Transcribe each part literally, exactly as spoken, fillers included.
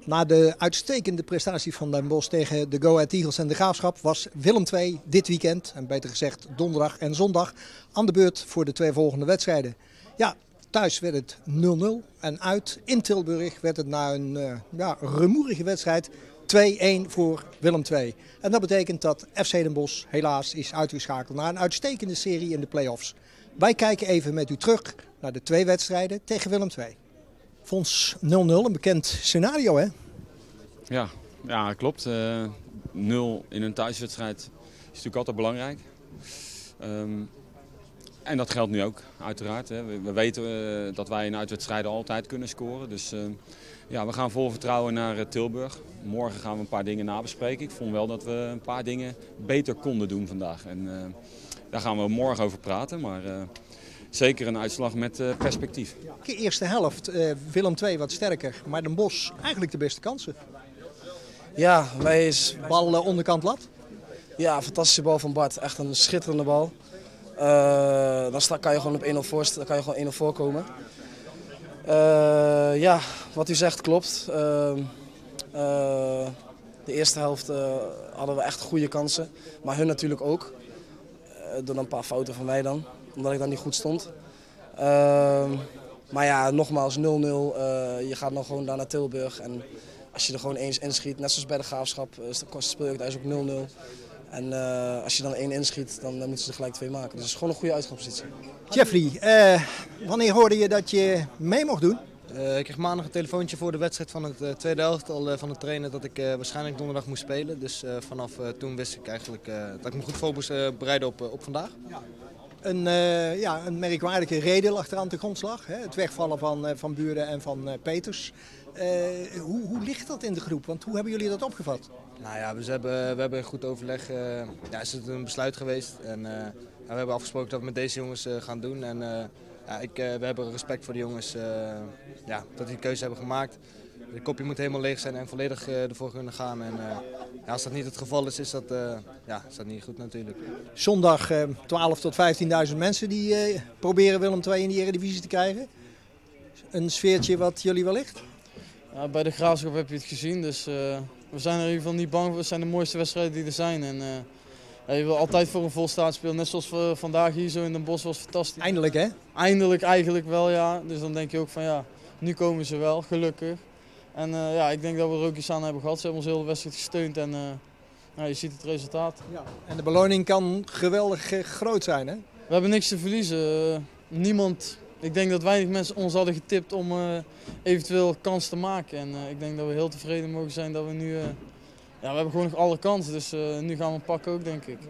Na de uitstekende prestatie van Den Bosch tegen de Go Ahead Eagles en de Graafschap was Willem twee dit weekend, en beter gezegd donderdag en zondag, aan de beurt voor de twee volgende wedstrijden. Ja, thuis werd het nul nul en uit in Tilburg werd het na een uh, ja, rumoerige wedstrijd twee-een voor Willem twee. En dat betekent dat F C Den Bosch helaas is uitgeschakeld na een uitstekende serie in de play-offs. Wij kijken even met u terug naar de twee wedstrijden tegen Willem twee. Fons, nul nul, een bekend scenario, hè? Ja, ja klopt. Uh, nul in een thuiswedstrijd is natuurlijk altijd belangrijk. Um, en dat geldt nu ook, uiteraard. Hè. We, we weten uh, dat wij in uitwedstrijden altijd kunnen scoren. Dus uh, ja, we gaan vol vertrouwen naar uh, Tilburg. Morgen gaan we een paar dingen nabespreken. Ik vond wel dat we een paar dingen beter konden doen vandaag. En uh, daar gaan we morgen over praten. Maar uh, zeker een uitslag met uh, perspectief. De eerste helft, uh, Willem twee wat sterker, maar Den Bosch eigenlijk de beste kansen. Ja, wij is... Bal uh, onderkant lat. Ja, fantastische bal van Bart. Echt een schitterende bal. Uh, dan sta, kan je gewoon op één nul voor, dan kan je gewoon één nul voorkomen. Uh, ja, wat u zegt klopt. Uh, uh, de eerste helft uh, hadden we echt goede kansen, maar hun natuurlijk ook. Uh, door een paar fouten van mij dan, omdat ik dan niet goed stond. Uh, maar ja, nogmaals nul nul. Uh, je gaat dan gewoon daar naar Tilburg en als je er gewoon eens inschiet, net zoals bij de Graafschap, uh, speel je thuis ook nul nul. En uh, als je dan één inschiet, dan, dan moeten ze er gelijk twee maken. Dus het is gewoon een goede uitgangspositie. Jeffrey, uh, wanneer hoorde je dat je mee mocht doen? Uh, ik kreeg maandag een telefoontje voor de wedstrijd van het uh, tweede helft al uh, van de trainer dat ik uh, waarschijnlijk donderdag moest spelen. Dus uh, vanaf uh, toen wist ik eigenlijk uh, dat ik me goed voor moest uh, bereiden op, uh, op vandaag. Ja. Een, uh, ja, een merkwaardige reden lag er aan de grondslag. Hè? Het wegvallen van, uh, van Buren en van uh, Peters. Uh, hoe, hoe ligt dat in de groep? Want hoe hebben jullie dat opgevat? Nou ja, we hebben, we hebben goed overleg. Uh, ja, is het een besluit geweest. En, uh, ja, we hebben afgesproken dat we met deze jongens uh, gaan doen. En, uh, ja, ik, uh, we hebben respect voor de jongens uh, ja, dat die een keuze hebben gemaakt. De kopje moet helemaal leeg zijn en volledig uh, ervoor kunnen gaan. En, uh, ja, als dat niet het geval is, is dat, uh, ja, is dat niet goed natuurlijk. Zondag uh, twaalf tot vijftienduizend mensen die uh, proberen Willem twee in de Eredivisie te krijgen. Een sfeertje wat jullie wellicht? Ja, bij de Graafschap heb je het gezien, dus uh, we zijn er in ieder geval niet bang voor. Het zijn de mooiste wedstrijden die er zijn. En, uh, ja, je wil altijd voor een vol staat spelen, net zoals we vandaag hier zo in Den Bosch was fantastisch. Eindelijk hè? Eindelijk eigenlijk wel, ja. Dus dan denk je ook van ja, nu komen ze wel, gelukkig. En uh, ja, ik denk dat we er ook iets aan hebben gehad. Ze hebben ons heel de wedstrijd gesteund en uh, nou, je ziet het resultaat. Ja. En de beloning kan geweldig uh, groot zijn hè? We hebben niks te verliezen. Uh, niemand... Ik denk dat weinig mensen ons hadden getipt om uh, eventueel kans te maken. En uh, ik denk dat we heel tevreden mogen zijn dat we nu... Uh, ja, we hebben gewoon nog alle kansen, dus uh, nu gaan we pakken ook, denk ik.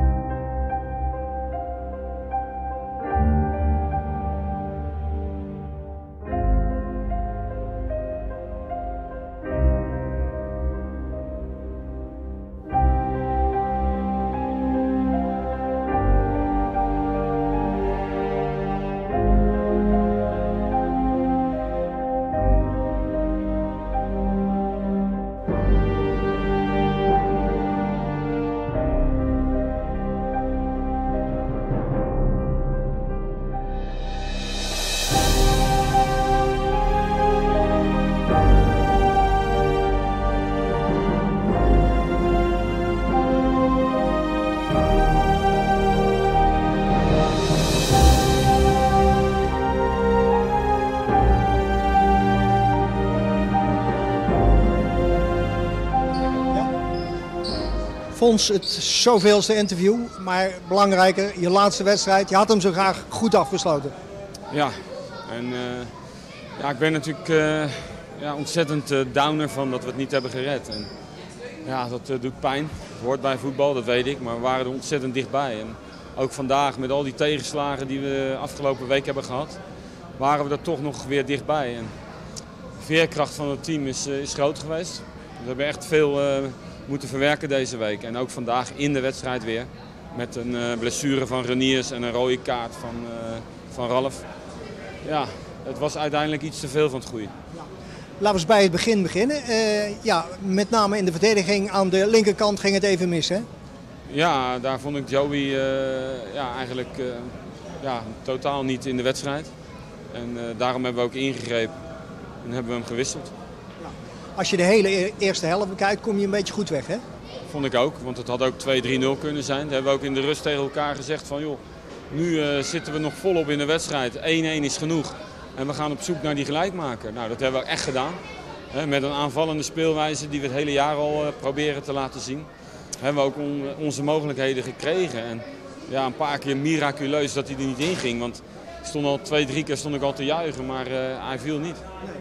Fons, het zoveelste interview, maar belangrijker, je laatste wedstrijd. Je had hem zo graag goed afgesloten. Ja, en uh, ja, ik ben natuurlijk uh, ja, ontzettend uh, downer van dat we het niet hebben gered. En, ja, dat uh, doet pijn. Het hoort bij voetbal, dat weet ik, maar we waren er ontzettend dichtbij. En ook vandaag met al die tegenslagen die we afgelopen week hebben gehad, waren we er toch nog weer dichtbij. En de veerkracht van het team is, uh, is groot geweest. We hebben echt veel uh, moeten verwerken deze week. En ook vandaag in de wedstrijd weer. Met een uh, blessure van Reniers en een rode kaart van, uh, van Ralf. Ja, het was uiteindelijk iets te veel van het goede. Laten we eens bij het begin beginnen. Uh, ja, met name in de verdediging aan de linkerkant ging het even mis, hè? Ja, daar vond ik Joey uh, ja, eigenlijk uh, ja, totaal niet in de wedstrijd. En uh, daarom hebben we ook ingegrepen en hebben we hem gewisseld. Als je de hele e- eerste helft bekijkt, kom je een beetje goed weg, hè? Vond ik ook, want het had ook twee drie nul kunnen zijn. Dat hebben we ook in de rust tegen elkaar gezegd van joh, nu uh, zitten we nog volop in de wedstrijd. één één is genoeg en we gaan op zoek naar die gelijkmaker. Nou, dat hebben we echt gedaan. He, met een aanvallende speelwijze die we het hele jaar al uh, proberen te laten zien. Hebben we ook on, onze mogelijkheden gekregen. En ja, een paar keer miraculeus dat hij er niet in ging. Want ik stond al twee, drie keer stond ik al te juichen, maar uh, hij viel niet.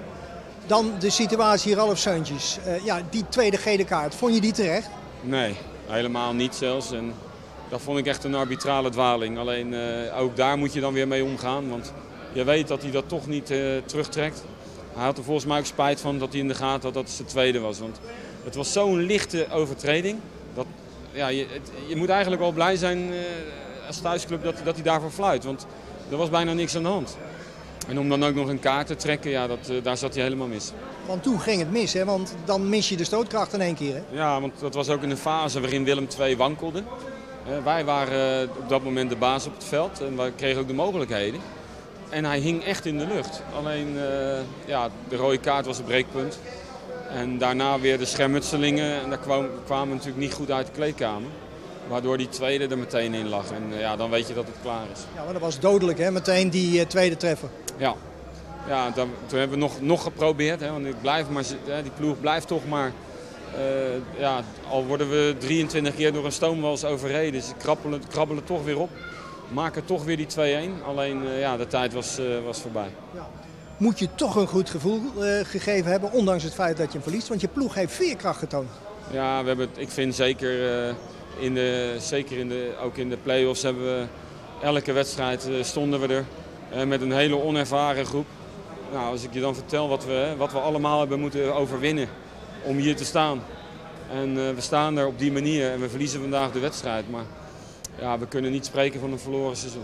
Dan de situatie Ralf Seuntjes. Uh, ja, die tweede gele kaart, vond je die terecht? Nee, helemaal niet zelfs. En dat vond ik echt een arbitrale dwaling. Alleen uh, ook daar moet je dan weer mee omgaan. Want je weet dat hij dat toch niet uh, terugtrekt. Hij had er volgens mij ook spijt van dat hij in de gaten had dat het zijn tweede was. Want het was zo'n lichte overtreding. Dat, ja, je, het, je moet eigenlijk wel blij zijn uh, als thuisclub dat, dat hij daarvoor fluit. Want er was bijna niks aan de hand. En om dan ook nog een kaart te trekken, ja, dat, uh, daar zat hij helemaal mis. Want toen ging het mis, hè? Want dan mis je de stootkracht in één keer. Hè? Ja, want dat was ook in een fase waarin Willem twee wankelde. Uh, wij waren uh, op dat moment de baas op het veld en wij kregen ook de mogelijkheden. En hij hing echt in de lucht. Alleen uh, ja, de rode kaart was het breekpunt. En daarna weer de schermutselingen. En daar kwamen, kwamen we natuurlijk niet goed uit de kleedkamer. Waardoor die tweede er meteen in lag. En uh, ja, dan weet je dat het klaar is. Ja, maar dat was dodelijk, hè? Meteen die uh, tweede treffer. Ja, ja dan, toen hebben we nog, nog geprobeerd. Hè? Want ik blijf maar, die ploeg blijft toch maar... Uh, ja, al worden we drieëntwintig keer door een stoomwals overreden. Ze krabbelen, krabbelen toch weer op. Maken toch weer die twee één. Alleen uh, ja, de tijd was, uh, was voorbij. Ja. Moet je toch een goed gevoel uh, gegeven hebben, ondanks het feit dat je hem verliest. Want je ploeg heeft veerkracht getoond. Ja, we hebben, ik vind zeker, uh, in de, zeker in de, ook in de play-offs hebben we elke wedstrijd uh, stonden we er. Uh, met een hele onervaren groep. Nou, als ik je dan vertel wat we, wat we allemaal hebben moeten overwinnen om hier te staan. En uh, we staan er op die manier en we verliezen vandaag de wedstrijd. Maar ja, we kunnen niet spreken van een verloren seizoen.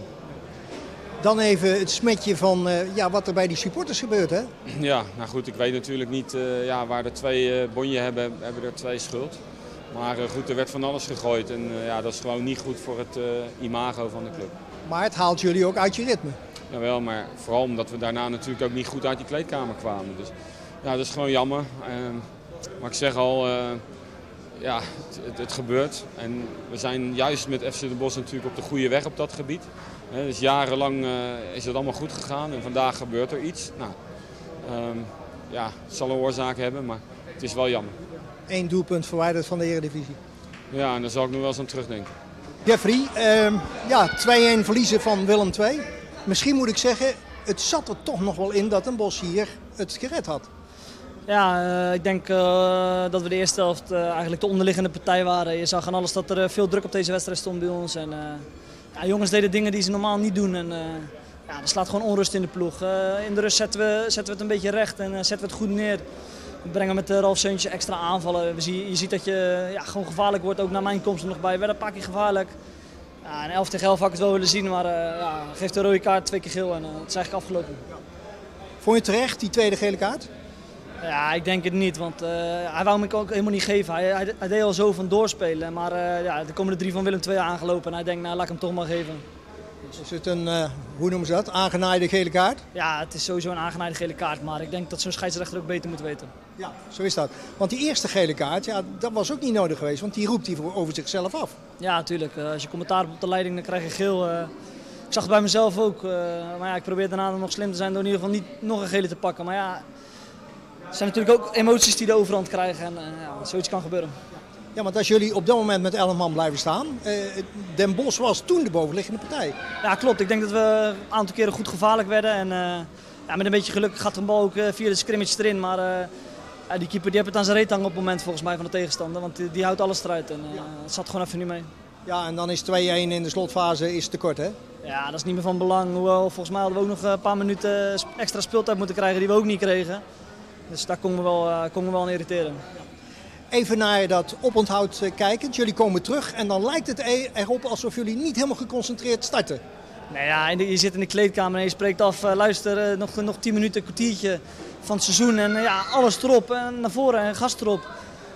Dan even het smetje van uh, ja, wat er bij die supporters gebeurt, hè? Ja, nou goed, ik weet natuurlijk niet uh, ja, waar er twee uh, bonje hebben, hebben er twee schuld. Maar uh, goed, er werd van alles gegooid en uh, ja, dat is gewoon niet goed voor het uh, imago van de club. Maar het haalt jullie ook uit je ritme. Jawel, maar vooral omdat we daarna natuurlijk ook niet goed uit die kleedkamer kwamen. Dus ja, dat is gewoon jammer. Uh, maar ik zeg al... Uh, Ja, het, het, het gebeurt. En we zijn juist met F C Den Bosch natuurlijk op de goede weg op dat gebied. He, dus jarenlang uh, is het allemaal goed gegaan en vandaag gebeurt er iets. Nou, um, ja, het zal een oorzaak hebben, maar het is wel jammer. Eén doelpunt verwijderd van de Eredivisie. Ja, en daar zal ik nog wel eens aan terugdenken. Jeffrey, uh, ja, twee één verliezen van Willem twee. Misschien moet ik zeggen, het zat er toch nog wel in dat Den Bosch hier het gered had. Ja, uh, ik denk uh, dat we de eerste helft uh, eigenlijk de onderliggende partij waren. Je zag aan alles dat er uh, veel druk op deze wedstrijd stond bij ons. En, uh, ja, jongens deden dingen die ze normaal niet doen. En, uh, ja, er slaat gewoon onrust in de ploeg. Uh, in de rust zetten we, zetten we het een beetje recht en uh, zetten we het goed neer. We brengen met uh, Ralf Seuntjes extra aanvallen. We zie, je ziet dat je ja, gewoon gevaarlijk wordt, ook na mijn komst er nog bij. We werden een paar keer gevaarlijk. Ja, en elf tegen elf had ik het wel willen zien, maar uh, ja, geeft de rode kaart twee keer geel en uh, het is eigenlijk afgelopen. Vond je terecht die tweede gele kaart? Ja, ik denk het niet, want uh, hij wou me ook helemaal niet geven. Hij, hij, hij deed al zo van doorspelen, maar uh, ja, er komen de drie van Willem twee aangelopen en hij denkt, nou laat ik hem toch maar geven. Dus is het een, uh, hoe noemen ze dat, aangenaaide gele kaart? Ja, het is sowieso een aangenaaide gele kaart, maar ik denk dat zo'n scheidsrechter ook beter moet weten. Ja, zo is dat. Want die eerste gele kaart, ja, dat was ook niet nodig geweest, want die roept hij over zichzelf af. Ja, natuurlijk. Uh, als je commentaar hebt op de leiding, dan krijg je geel. Uh, ik zag het bij mezelf ook, uh, maar ja, ik probeer daarna nog slim te zijn door in ieder geval niet nog een gele te pakken. Maar ja... Er zijn natuurlijk ook emoties die de overhand krijgen en uh, ja, zoiets kan gebeuren. Ja, want als jullie op dat moment met elf man blijven staan, uh, Den Bosch was toen de bovenliggende partij. Ja, klopt. Ik denk dat we een aantal keren goed gevaarlijk werden. En uh, ja, met een beetje geluk gaat de bal ook uh, via de scrimmage erin. Maar uh, ja, die keeper die heeft het aan zijn reet hangen op het moment volgens mij van de tegenstander. Want die, die houdt alles eruit en uh, het zat gewoon even niet mee. Ja, en dan is twee één in de slotfase is te kort, hè? Ja, dat is niet meer van belang. Hoewel, volgens mij hadden we ook nog een paar minuten extra speeltijd moeten krijgen die we ook niet kregen. Dus daar kon me wel, uh, kon me wel aan irriteren. Even naar dat oponthoud uh, kijkend. Jullie komen terug en dan lijkt het erop alsof jullie niet helemaal geconcentreerd starten. Nee, ja, je zit in de kleedkamer en je spreekt af, uh, luister, uh, nog, nog tien minuten, een kwartiertje van het seizoen. En uh, ja, alles erop en naar voren en gas erop.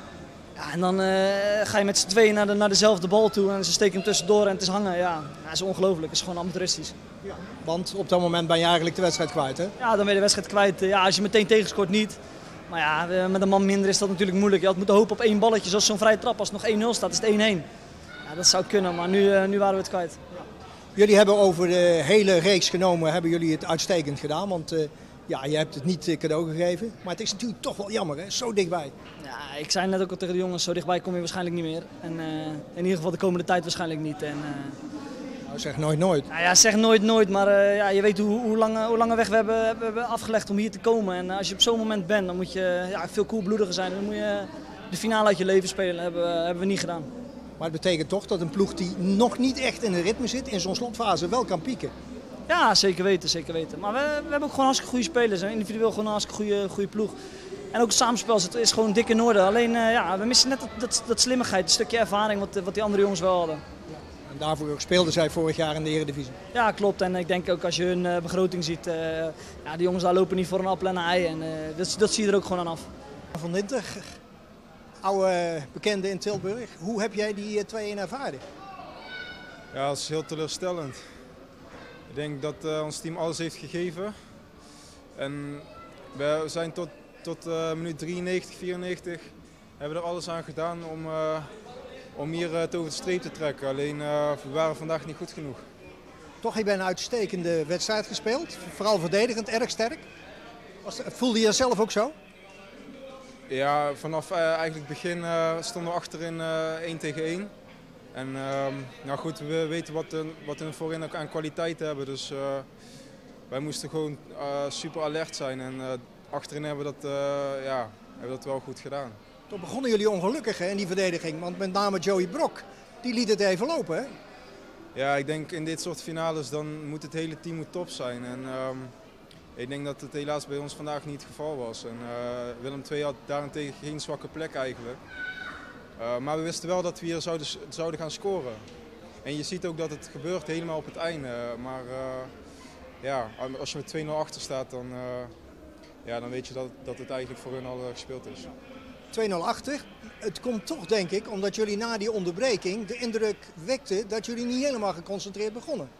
Ja, en dan uh, ga je met z'n tweeën naar, de, naar dezelfde bal toe en ze steken hem tussendoor en het is hangen. Ja, dat is ongelooflijk, het is gewoon amateuristisch. Ja, want op dat moment ben je eigenlijk de wedstrijd kwijt, hè? Ja, dan ben je de wedstrijd kwijt. Ja, als je meteen tegenscoort niet. Maar ja, met een man minder is dat natuurlijk moeilijk. Je had moeten hopen op één balletje, zoals zo'n vrije trap. Als het nog één nul staat, is het één-één. Ja, dat zou kunnen, maar nu, uh, nu waren we het kwijt. Ja. Jullie hebben over de hele reeks genomen, hebben jullie het uitstekend gedaan. Want uh, ja, je hebt het niet cadeau gegeven. Maar het is natuurlijk toch wel jammer, hè? Zo dichtbij. Ja, ik zei net ook al tegen de jongens, zo dichtbij kom je waarschijnlijk niet meer. En uh, in ieder geval de komende tijd waarschijnlijk niet. En, uh, nou, zeg nooit nooit. Nou ja, zeg nooit nooit, maar uh, ja, je weet hoe, hoe, lange, hoe lange weg we hebben, we hebben afgelegd om hier te komen. En uh, als je op zo'n moment bent, dan moet je ja, veel koelbloediger zijn. Dan moet je de finale uit je leven spelen. Dat hebben, uh, hebben we niet gedaan. Maar het betekent toch dat een ploeg die nog niet echt in een ritme zit, in zo'n slotfase wel kan pieken. Ja, zeker weten, zeker weten. Maar we, we hebben ook gewoon hartstikke goede spelers. En individueel gewoon een hartstikke goede, goede ploeg. En ook het samenspel is gewoon dik in orde. Alleen uh, ja, we missen net dat, dat, dat slimmigheid, een stukje ervaring wat, wat die andere jongens wel hadden. En daarvoor speelden zij vorig jaar in de Eredivisie. Ja, klopt. En ik denk ook als je hun uh, begroting ziet, uh, ja, die jongens daar lopen niet voor een appel en een ei. En uh, dat, dat zie je er ook gewoon aan af. Van Dinter, oude bekende in Tilburg. Hoe heb jij die twee-een ervaren? Ja, dat is heel teleurstellend. Ik denk dat uh, ons team alles heeft gegeven. En we zijn tot, tot uh, minuut drieënnegentig, vierennegentig hebben er alles aan gedaan om, uh, om hier uh, het over de streep te trekken. Alleen uh, we waren vandaag niet goed genoeg. Toch heb je een uitstekende wedstrijd gespeeld. Vooral verdedigend, erg sterk. Was, voelde je dat zelf ook zo? Ja, vanaf uh, eigenlijk het begin uh, stonden we achterin uh, één tegen één. En uh, nou goed, we weten wat, uh, wat we voorin ook aan kwaliteit hebben. Dus uh, wij moesten gewoon uh, super alert zijn. En uh, achterin hebben we, dat, uh, ja, hebben we dat wel goed gedaan. Toen begonnen jullie ongelukkig hè, in die verdediging. Want met name Joey Brok, die liet het even lopen. Hè? Ja, ik denk in dit soort finales dan moet het hele team moet top zijn. En, um, ik denk dat het helaas bij ons vandaag niet het geval was. En, uh, Willem twee had daarentegen geen zwakke plek eigenlijk. Uh, maar we wisten wel dat we hier zouden, zouden gaan scoren. En je ziet ook dat het gebeurt helemaal op het einde. Maar uh, ja, als je met twee nul achter staat, dan, uh, ja, dan weet je dat, dat het eigenlijk voor hun al gespeeld is. twee nul achter. Het komt toch denk ik omdat jullie na die onderbreking de indruk wekten dat jullie niet helemaal geconcentreerd begonnen.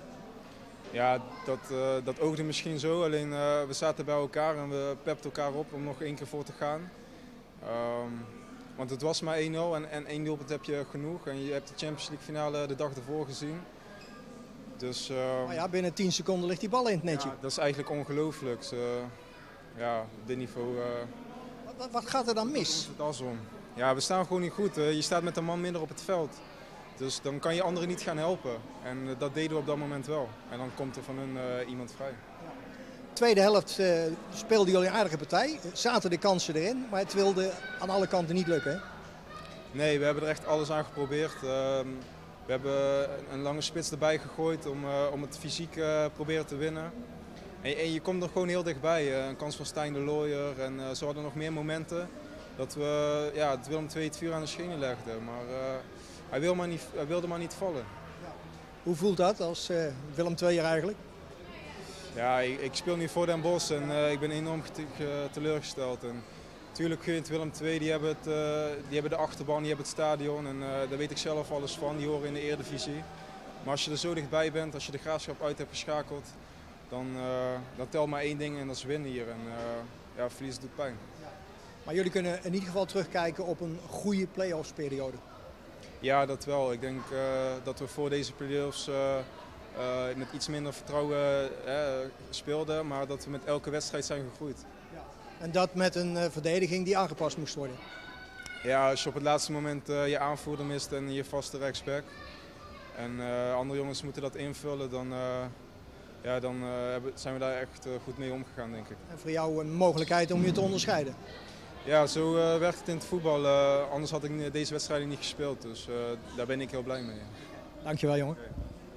Ja, dat, uh, dat oogde misschien zo. Alleen uh, we zaten bij elkaar en we pepten elkaar op om nog één keer voor te gaan. Um, Want het was maar één nul en, en één doelpunt heb je genoeg. En je hebt de Champions League finale de dag ervoor gezien. Dus, uh, maar ja, binnen tien seconden ligt die bal in het netje. Ja, dat is eigenlijk ongelooflijk. Uh, ja, op dit niveau. Uh, wat, wat gaat er dan mis? Het as om. Ja, we staan gewoon niet goed. Uh, je staat met een man minder op het veld. Dus dan kan je anderen niet gaan helpen. En uh, dat deden we op dat moment wel. En dan komt er van hun uh, iemand vrij. Tweede helft uh, speelden jullie een aardige partij. Zaten de kansen erin, maar het wilde aan alle kanten niet lukken. Hè? Nee, we hebben er echt alles aan geprobeerd. Uh, we hebben een lange spits erbij gegooid om, uh, om het fysiek uh, proberen te winnen. En, en je komt er gewoon heel dichtbij. Uh, een kans van Stijn de Looijer en uh, zo hadden nog meer momenten dat we ja, het Willem twee het vuur aan de schenen legden. Maar uh, hij, wil maar niet, hij wilde maar niet vallen. Ja. Hoe voelt dat als uh, Willem tweeër eigenlijk? Ja, ik, ik speel nu voor Den Bosch en uh, ik ben enorm teleurgesteld. En natuurlijk Gent Willem twee, die hebben, het, uh, die hebben de achterban, die hebben het stadion en uh, daar weet ik zelf alles van. Die horen in de Eredivisie. Maar als je er zo dichtbij bent, als je de Graafschap uit hebt geschakeld, dan, uh, dan telt maar één ding en dat is winnen hier. En uh, ja, verliezen doet pijn. Maar jullie kunnen in ieder geval terugkijken op een goede play-offs periode. Ja, dat wel. Ik denk uh, dat we voor deze play-offs uh, uh, met iets minder vertrouwen uh, speelden, maar dat we met elke wedstrijd zijn gegroeid. Ja. En dat met een uh, verdediging die aangepast moest worden? Ja, als je op het laatste moment uh, je aanvoerder mist en je vaste rechtsback en uh, andere jongens moeten dat invullen, dan, uh, ja, dan uh, zijn we daar echt uh, goed mee omgegaan, denk ik. En voor jou een mogelijkheid om je te onderscheiden? Ja, zo uh, werkt het in het voetbal. Uh, anders had ik deze wedstrijden niet gespeeld, dus uh, daar ben ik heel blij mee. Dankjewel, jongen. Okay.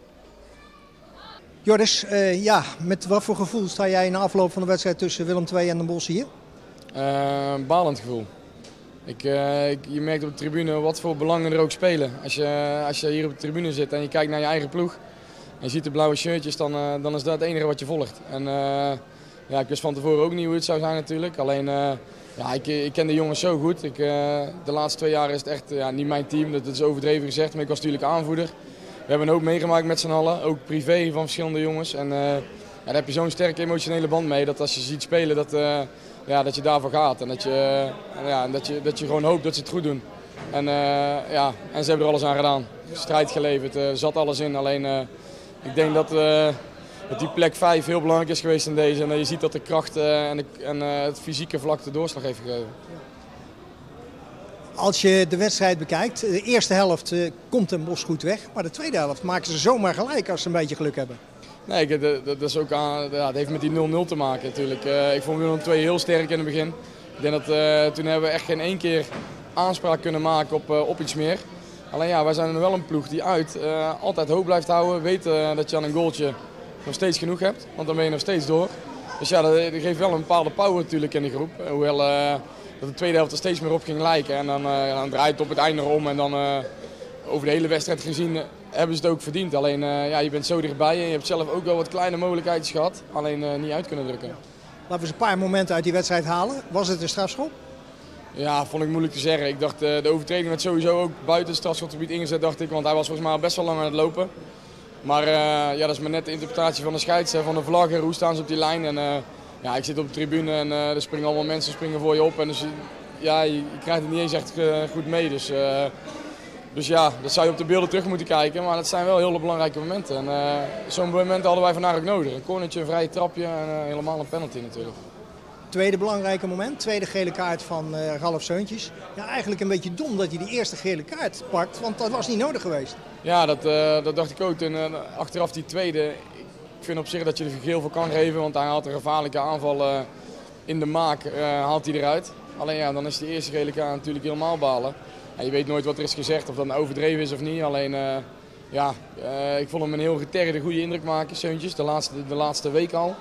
Joris, uh, ja, met wat voor gevoel sta jij na afloop van de wedstrijd tussen Willem twee en Den Bosch hier? Uh, een balend gevoel. Ik, uh, ik, je merkt op de tribune wat voor belangen er ook spelen. Als je, als je hier op de tribune zit en je kijkt naar je eigen ploeg en je ziet de blauwe shirtjes, dan, uh, dan is dat het enige wat je volgt. En, uh, ja, ik wist van tevoren ook niet hoe het zou zijn natuurlijk. Alleen, uh, ja, ik, ik ken de jongens zo goed. Ik, uh, de laatste twee jaar is het echt uh, niet mijn team, dat is overdreven gezegd, maar ik was natuurlijk aanvoerder. We hebben een hoop meegemaakt met z'n allen, ook privé van verschillende jongens. En uh, ja, daar heb je zo'n sterke emotionele band mee dat als je ziet spelen, dat, uh, ja, dat je daarvoor gaat. En dat je, ja, dat, je, dat je gewoon hoopt dat ze het goed doen. En, uh, ja, en ze hebben er alles aan gedaan. Strijd geleverd, er uh, zat alles in. Alleen uh, ik denk dat, uh, dat die plek vijf heel belangrijk is geweest in deze. En dat je ziet dat de kracht uh, en, de, en uh, het fysieke vlak de doorslag heeft gegeven. Als je de wedstrijd bekijkt, de eerste helft uh, komt Den Bosch goed weg. Maar de tweede helft maken ze zomaar gelijk als ze een beetje geluk hebben. Nee, dat, dat, is ook aan, ja, dat heeft met die nul nul te maken natuurlijk. Uh, ik vond Willem twee heel sterk in het begin. Ik denk dat uh, toen hebben we echt geen één keer aanspraak kunnen maken op, uh, op iets meer. Alleen ja, wij zijn er wel een ploeg die uit uh, altijd hoop blijft houden. Weet uh, dat je aan een goaltje nog steeds genoeg hebt, want dan ben je nog steeds door. Dus ja, dat, dat geeft wel een bepaalde power natuurlijk in de groep. Hoewel uh, dat de tweede helft er steeds meer op ging lijken. En dan, uh, dan draait het op het einde om en dan uh, over de hele wedstrijd gezien uh, hebben ze het ook verdiend. Alleen uh, ja, je bent zo dichtbij en je hebt zelf ook wel wat kleine mogelijkheden gehad. Alleen uh, niet uit kunnen drukken. Laten we eens een paar momenten uit die wedstrijd halen. Was het een strafschop? Ja, vond ik moeilijk te zeggen. Ik dacht, de overtreding werd sowieso ook buiten het strafschopgebied ingezet, dacht ik. Want hij was volgens mij best wel lang aan het lopen. Maar uh, ja, dat is maar net de interpretatie van de scheids, van de vlag. Hoe staan ze op die lijn? En, uh, ja, ik zit op de tribune en uh, er springen allemaal mensen springen voor je op. En dus, ja, je, je krijgt het niet eens echt uh, goed mee. Dus, uh, dus ja, dat zou je op de beelden terug moeten kijken. Maar dat zijn wel hele belangrijke momenten. En uh, zo'n moment hadden wij vandaag ook nodig. Een cornertje, een vrije trapje en uh, helemaal een penalty natuurlijk. Tweede belangrijke moment, tweede gele kaart van uh, Ralf Seuntjes. Ja, eigenlijk een beetje dom dat hij die eerste gele kaart pakt, want dat was niet nodig geweest. Ja, dat, uh, dat dacht ik ook. En uh, achteraf die tweede, ik vind op zich dat je er geel voor kan geven, want hij haalt een gevaarlijke aanval uh, in de maak, uh, haalt hij eruit. Alleen ja, dan is die eerste gele kaart natuurlijk helemaal balen. En je weet nooit wat er is gezegd, of dat nou overdreven is of niet. Alleen, uh, ja, uh, ik vond hem een heel geterde, goede indruk maken, Seuntjes, de laatste, de laatste week al.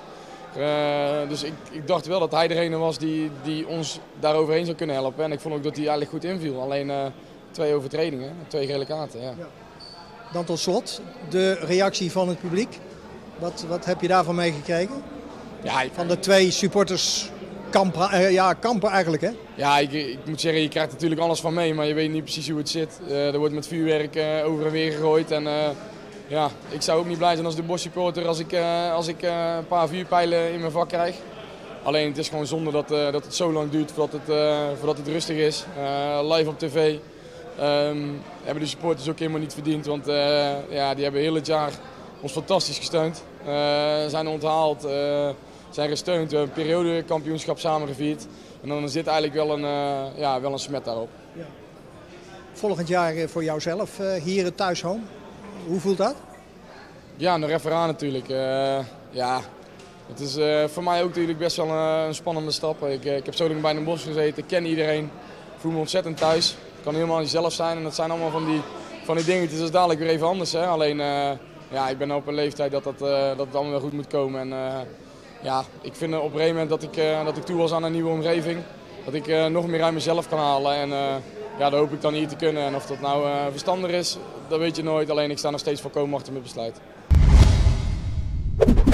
Uh, dus ik, ik dacht wel dat hij degene was die, die ons daar overheen zou kunnen helpen. En ik vond ook dat hij eigenlijk goed inviel. Alleen uh, twee overtredingen, twee gele kaarten. Ja. Ja. Dan tot slot, de reactie van het publiek. Wat, wat heb je daarvan meegekregen? Ja, ik... Van de twee supporters kampen, uh, ja, kampen eigenlijk, hè? Ja, ik, ik moet zeggen, je krijgt natuurlijk alles van mee, maar je weet niet precies hoe het zit. Uh, er wordt met vuurwerk uh, over en weer gegooid. En, uh, Ja, ik zou ook niet blij zijn als de Bosch supporter als ik, uh, als ik uh, een paar vuurpijlen in mijn vak krijg. Alleen het is gewoon zonde dat, uh, dat het zo lang duurt voordat het, uh, voordat het rustig is. Uh, live op tv. Um, hebben de supporters ook helemaal niet verdiend, want uh, ja, die hebben heel het jaar ons fantastisch gesteund. Uh, zijn onthaald, uh, zijn gesteund, we hebben een periodekampioenschap samen gevierd. En dan zit eigenlijk wel een, uh, ja, wel een smet daarop. Ja. Volgend jaar voor jouzelf uh, hier het thuishome. Hoe voelt dat? Ja, nog even aan natuurlijk. Uh, ja, het is uh, voor mij ook natuurlijk best wel een, een spannende stap. Ik, ik heb zo lang bij Den Bosch gezeten, ik ken iedereen. Ik voel me ontzettend thuis. Ik kan helemaal jezelf zijn en dat zijn allemaal van die, van die dingetjes. Dat is dadelijk weer even anders. Hè? Alleen, uh, ja, ik ben op een leeftijd dat, dat, uh, dat het allemaal weer goed moet komen. En, uh, ja, ik vind op een gegeven moment dat ik, uh, dat ik toe was aan een nieuwe omgeving. Dat ik uh, nog meer uit mezelf kan halen. En, uh, ja, dat hoop ik dan hier te kunnen. En of dat nou uh, verstandig is, dat weet je nooit. Alleen ik sta nog steeds volkomen achter mijn besluit.